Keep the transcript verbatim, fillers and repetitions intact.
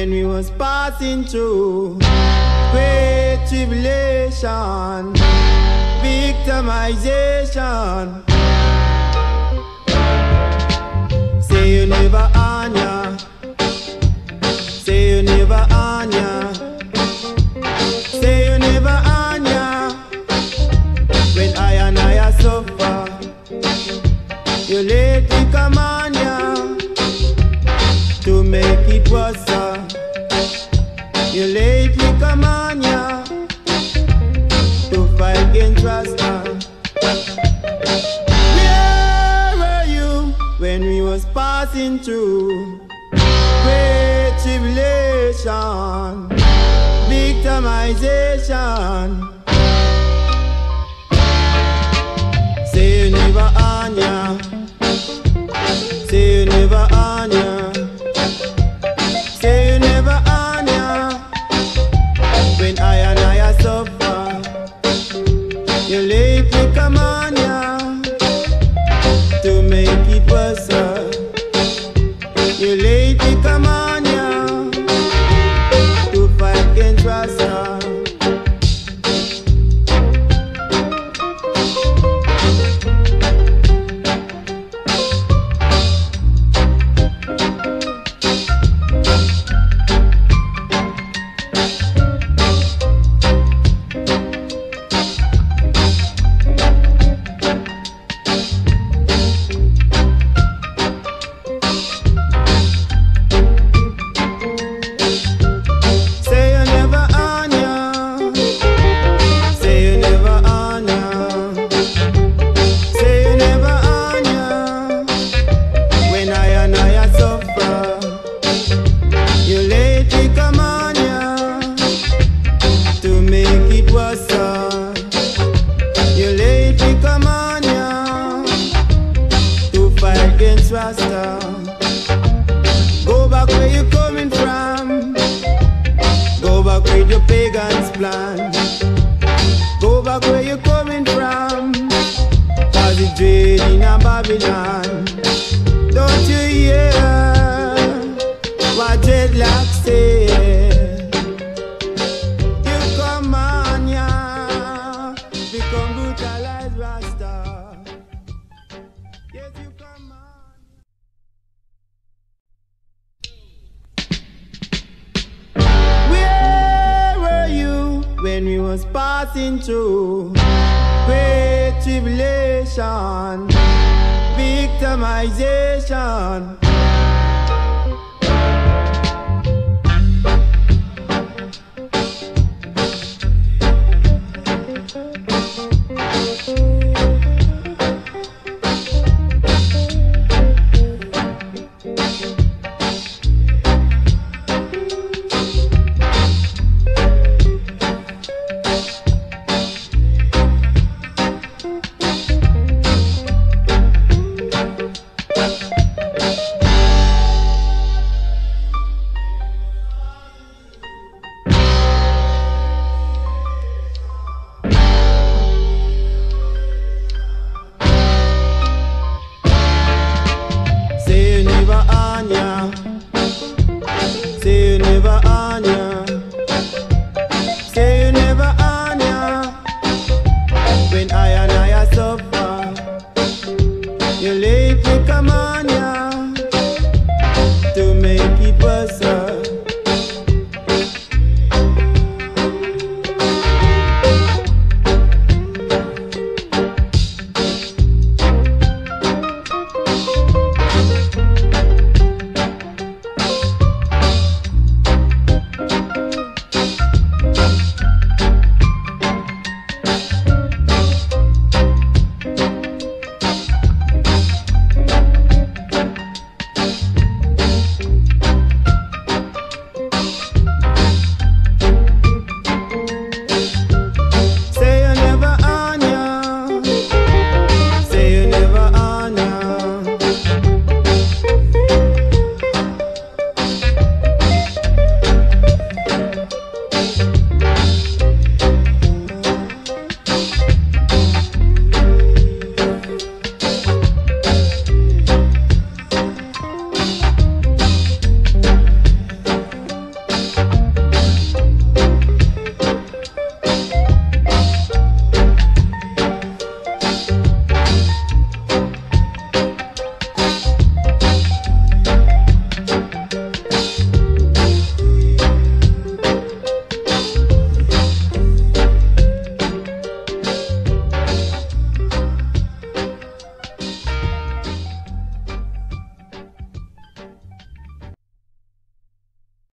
when we was passing through great tribulation, victimization. Say you never on ya, say you never on ya, say you never on ya. When I and I suffer, you lately come on ya to make it worse. You lately come on ya to fight against Rasta. Where were you when we was passing through great tribulation, victimization? Say you never on ya, say you never on ya, say you never on ya. When I and I suffer, you lately come on ya to make it worse. You lately come on ya to fight against Rasta. Rasta. Go back where you're coming from, go back with your pagan's plan. Go back where you're coming from, cause it's dread in a Babylon. Don't you hear what dreadlocks say? You come on ya, become brutalized Rasta. Yes, you come on. When we was passing through great tribulation, victimization. Say you never on ya, say you never on ya. When I and I suffer, you lay